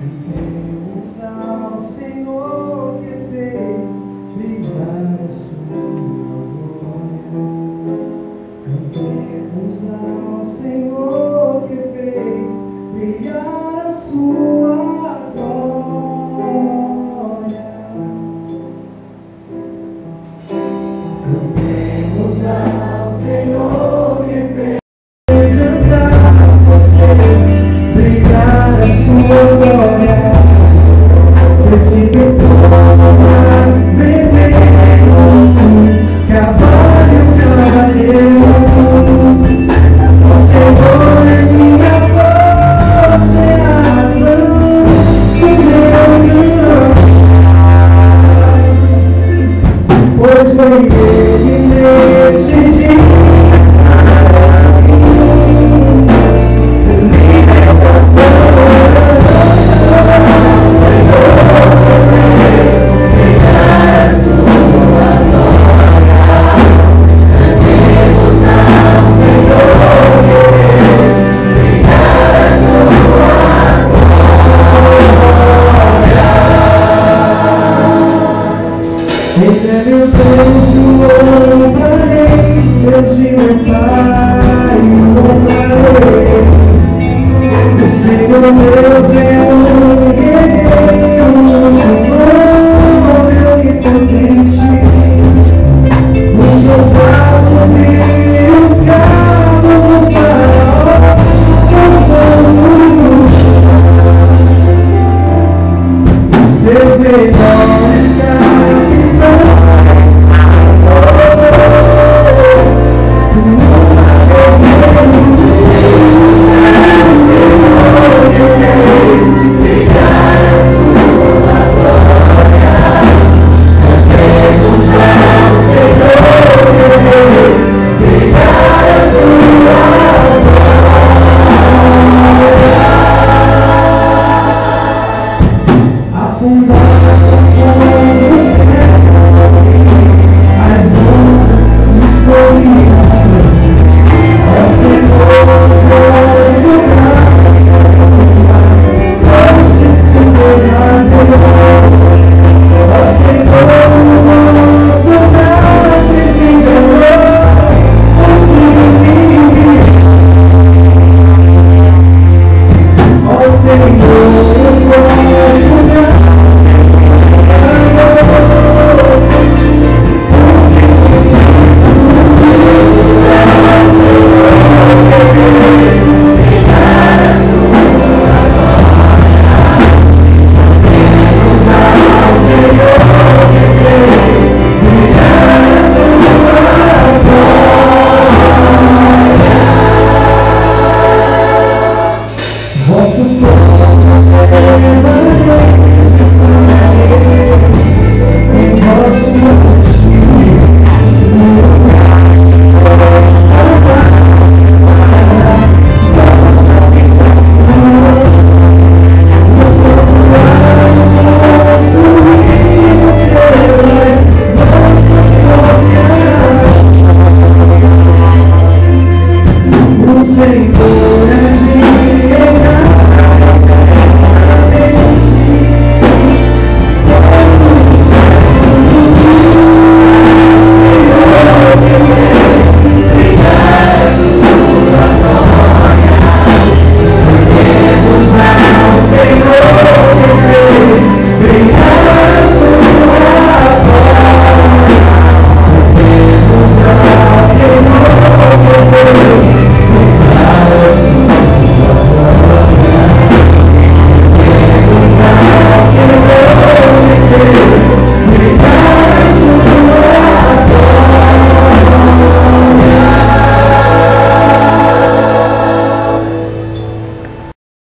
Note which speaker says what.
Speaker 1: Cantemos ao Senhor que fez brilhar a sua glória. Cantemos ao Senhor que fez brilhar a sua glória. Cantemos ao Senhor que fez brilhar a sua glória. Precipitou vermelho, cavalo cavaleiro. O Senhor é minha força, é a razão do meu cantar. Pois foi Ele neste dia. Ele é meu Deus, o louvarei, Deus de meu Pai, o louvarei. O Senhor Deus